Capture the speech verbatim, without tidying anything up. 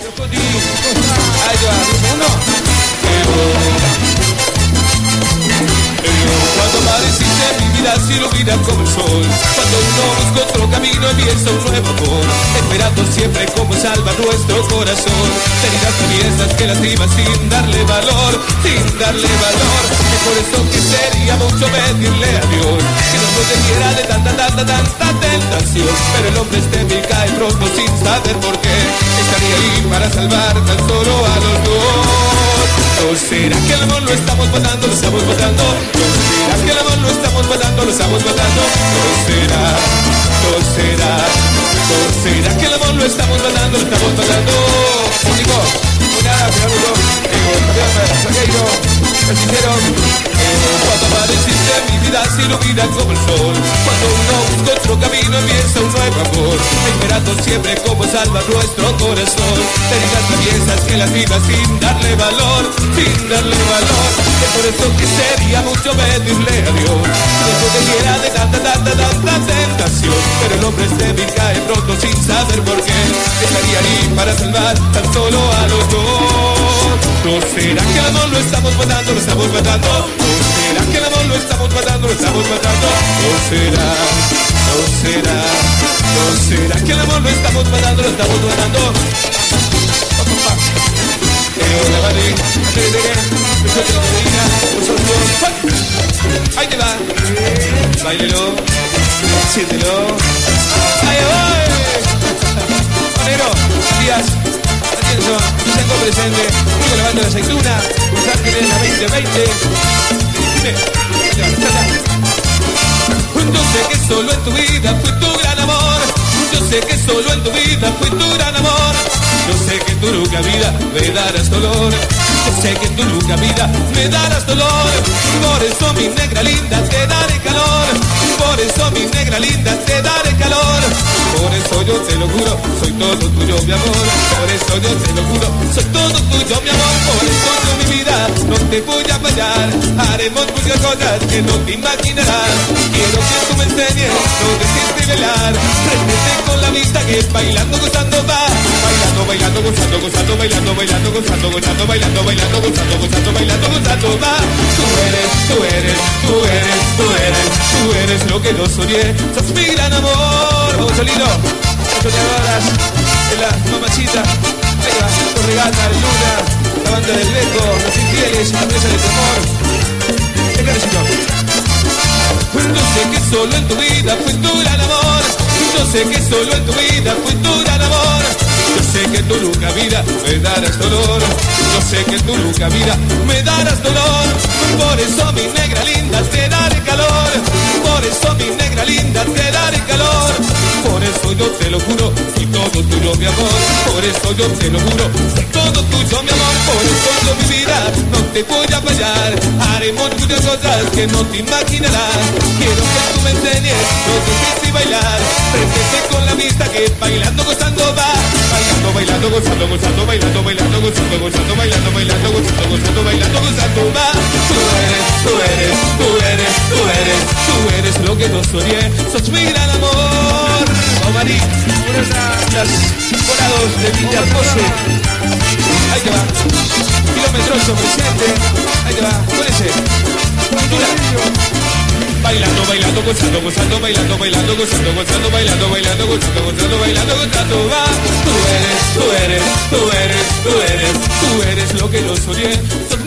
Ahí va, uno. Cuando apareciste en mi vida se ilumina como el sol. Cuando uno busca otro camino empieza un nuevo amor, esperando siempre como salva nuestro corazón. Heridas traviesas que lastiman sin darle valor, sin darle valor. Y por eso que sería mucho pedirle a Dios que nos protegiera de tanta, tanta, tanta tentación. Pero el hombre este me cae pronto sin saber por qué. Estaría ahí para salvar tan solo a los dos. ¿No será que el amor lo estamos matando, lo estamos matando? ¿No será que el amor lo estamos matando, lo estamos matando? ¿No será? ¿No será? ¿No será que el amor lo estamos matando, lo estamos matando? Digo, una, Fernando, digo, Fabián, Saqueiro, el sincero. Cuando apareciste en mi vida se ilumina como el sol. Cuando uno busca otro camino empieza un nuevo amor, esperando siempre como salva nuestro corazón. Heridas traviesas que las vidas sin darle valor, sin darle valor. Es por eso que sería mucho pedirle a Dios que nos protegiera de tanta, tanta, tanta tentación. Pero el hombre este me cae pronto sin saber por qué. Estaría ahí para salvar tan solo a los dos. ¿No será que el amor lo estamos matando, lo estamos matando? ¿No será que el amor lo estamos matando, lo estamos matando? ¿No será? ¿No será? ¿No será que el amor lo estamos matando, lo estamos matando? Ahí te va. Báilelo, siéntelo. Ahí voy. Negro, días. Atienzo, tengo presente. Digo levando la aceituna. Los ángeles a veinte veinte. Yo sé que solo en tu vida fue tu gran amor. Yo sé que solo en tu vida fue tu gran amor. Yo sé que en tu nunca vida me darás dolor. Yo sé que en tu nunca vida me darás dolor. Por eso mi negra linda te daré calor. Por eso mi negra linda te daré calor. Por eso yo te lo juro, soy todo tuyo mi amor. Por eso yo te lo juro, soy todo tuyo mi amor. Por eso yo mi vida no te voy a fallar. Haremos muchas cosas que no te imaginarás. Quiero que tú me enseñes lo que siente bailar. Prendete con la vista que bailando gozando va. Bailando, bailando, gozando, gozando, bailando, bailando, gozando, gozando, bailando, bailando, gozando, gozando, bailando, gozando va. Tú eres, tú eres, tú eres, tú eres, tú eres lo que yo soñé. Sos mi gran amor. Vamos solito, soñadoras, en la mamachita. Ahí va, con regata, luna, la banda del Beco, los infieles, la presa de tu amor. El carecito. Yo sé que solo en tu vida fue tu gran amor. Yo sé que solo en tu vida fue tu gran amor. Yo sé que en tu nunca vida me darás dolor. Yo sé que en tu nunca vida me darás dolor. Por eso mi negra linda te daré calor. Por eso mi negra linda te daré calor. Por eso yo te lo juro, soy todo tuyo mi amor. Por eso yo te lo juro, soy todo tuyo mi amor. Por eso yo mi vida no te voy a fallar. Haremos muchas cosas que no te imaginarás. Quiero que tú me enseñes lo que es y bailar. Prendete con la vista que bailando gozando va. Bailando, bailando, gozando, gozando, bailando, bailando, gozando, gozando, bailando, bailando, gozando, gozando, bailando, gozando va. Tú eres, tú eres, tú eres, tú eres, tú eres lo que yo soñé. Sos mi gran amor. Oh, Marí, unas las volados de Villa Pose. Ahí te va. Kilómetroso presente. Ahí te va. Con ese. Cultura. Bailando, bailando, gozando, gozando, bailando, bailando, gozando, gozando, bailando, bailando, gozando, gozando, bailando, gozando, va. Tú eres, tú eres, tú eres, tú eres, tú eres lo que yo soñé.